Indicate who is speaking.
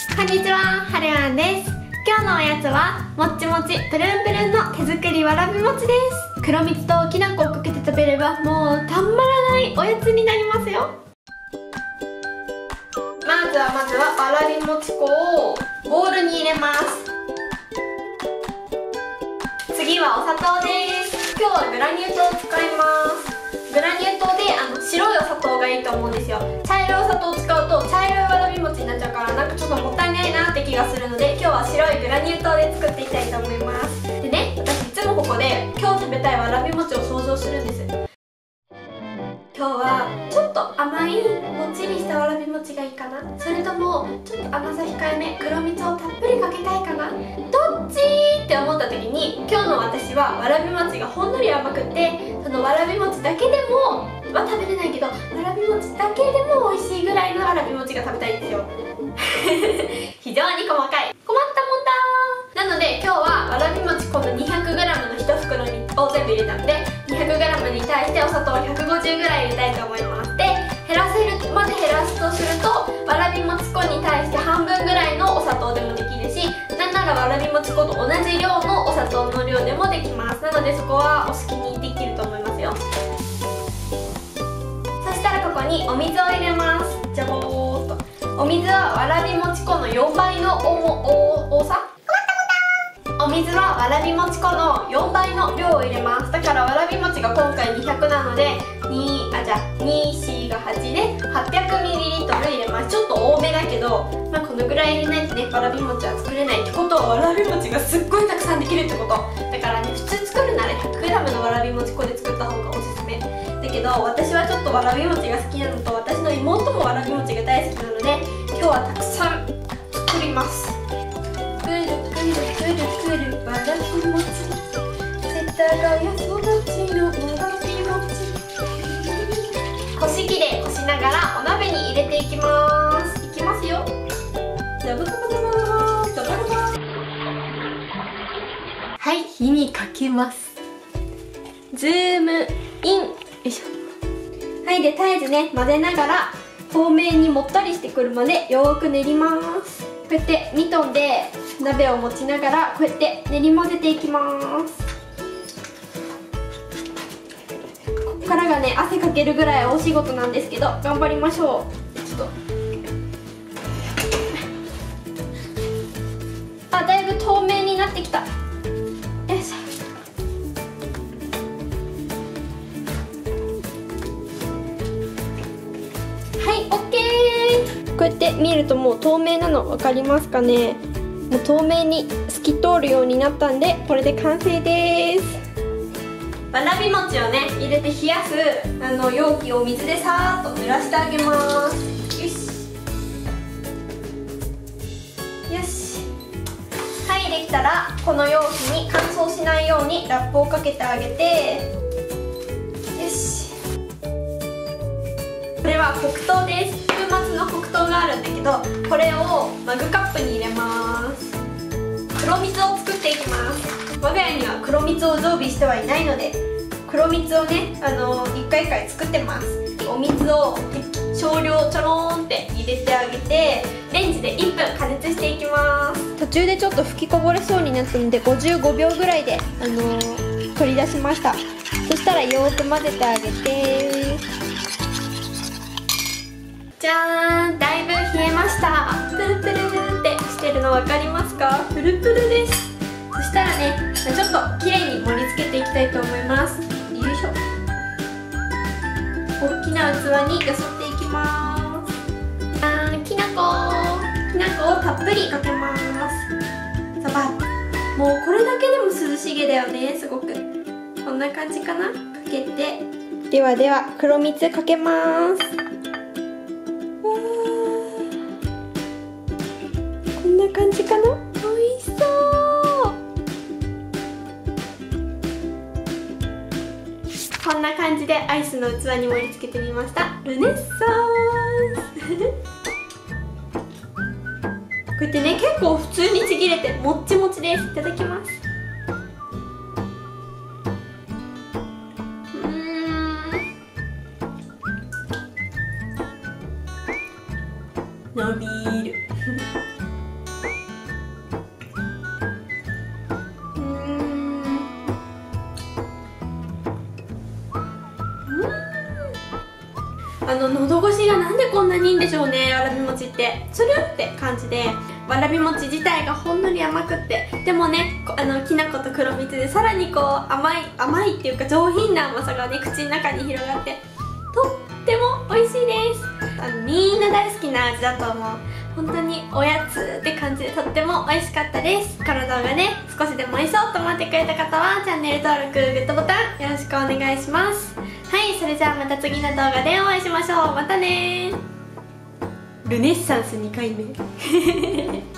Speaker 1: こんにちは、はるやんです。今日のおやつはもっちもちプルンプルンの手作りわらび餅です。黒蜜ときな粉をかけて食べればもうたまらないおやつになりますよ。まずはわらび餅粉をボウルに入れます。次はお砂糖です。今日はグラニュー糖を使います。グラニュー糖で白いお砂糖がいいと思うんですよ。茶色いお砂糖を使うと茶色いわらび餅になっちゃうから、なんかちょっともったいないなって気がするので、今日は白いグラニュー糖で作っていきたいと思います。でね、私いつもここで今日食べたいわらび餅を想像するんです。今日はちょっと甘いもっちりしたわらび餅がいいかな、それともちょっと甘さ控えめ黒蜜をたっぷりかけたいかな、どっちって思った時に、今日の私はわらび餅がほんのり甘くて、そのわらび餅だけでもは食べれないけど、わらび餅だけでも美味しいぐらいのわらび餅が食べたいんですよ。非常に細かい、困ったもんだ。なので今日はわらび餅この 200g の1袋を全部入れたので、 200g に対してお砂糖を150ぐらい入れたいと思います。で、減らせるまで減らすとすると、わらび餅粉に対して半分ぐらいのお砂糖でもできるし、なんならわらび餅粉と同じ量のお砂糖の量でもできます。なのでそこはお好きにできると思いますよ。そしたらここにお水を入れます。じゃぼーっと。お水はわらび餅粉の4倍の多さ。お水はわらび餅粉の4倍の量を入れます。だからわらび餅が今回200なので2、4が8で 800ml 入れます。ちょっと多めだけど、まあ、このぐらい入れないとね、わらび餅は作れないってことは、わらび餅がすっごいたくさんできるってことだからね、普通作るなら 100g のわらび餅粉で作った方がおすすめだけど、私はちょっとわらび餅が好きなのと、私の妹もわらび餅が大好きなので、今日はたくさん作ります。くるくるわらび餅、世田谷育ちのわらび餅。こし器でこしながらお鍋に入れていきます。いきますよ。ザブザブザブザブザブザブ。はい、火にかけます。ズームイン。よいしょ。はい、で絶えずね混ぜながら透明にもったりしてくるまでよーく練ります。こうやってミトンで鍋を持ちながらこうやって練り混ぜていきます。ここからがね、汗かけるぐらい大仕事なんですけど、頑張りましょう。ちょっとだいぶ透明になってきた。よいしょ。はい、オッケー。こうやって見るともう透明なの分かりますかね。もう透明に透き通るようになったんで、これで完成です。わらび餅をね入れて冷やす容器を水でさーっと濡らしてあげます。よしよし。はい、できたらこの容器に乾燥しないようにラップをかけてあげて、よし。これは黒糖です。粉末の黒糖があるんだけど、これをマグカップに入れます。黒蜜を作っていきます。我が家には黒蜜を常備してはいないので、黒蜜をね一回一回作ってます。お水を少量ちょろーんって入れてあげて、レンジで1分加熱していきます。途中でちょっと吹きこぼれそうになったので55秒ぐらいで、取り出しました。そしたらよーく混ぜてあげて、じゃーん、だいぶ冷えました。プルプルプルってしてるの分かりますか？プルプルです。そしたらね、ちょっときれいに盛り付けていきたいと思います。よいしょ。大きな器によそっていきます。きな粉をたっぷりかけます。ザバッ。もうこれだけでも涼しげだよね、すごく。こんな感じかな。かけて、では黒蜜かけます。こんな感じかな。美味しそう。こんな感じでアイスの器に盛り付けてみました。ルネッサンスこうやってね、結構普通にちぎれてもっちもちです。いただきます。伸びる味がなんでこんなにいいんでしょうね。わらび餅ってつるって感じで、わらび餅自体がほんのり甘くって、でもねきな粉と黒蜜でさらにこう甘いっていうか上品な甘さがね口の中に広がって、とっても美味しいです。みんな大好きな味だと思う。本当におやつって感じでとっても美味しかったです。この動画ね少しでも美味しそうと思ってくれた方はチャンネル登録、グッドボタンよろしくお願いします。はい、それじゃあまた次の動画でお会いしましょう。またねー。ルネッサンス2回目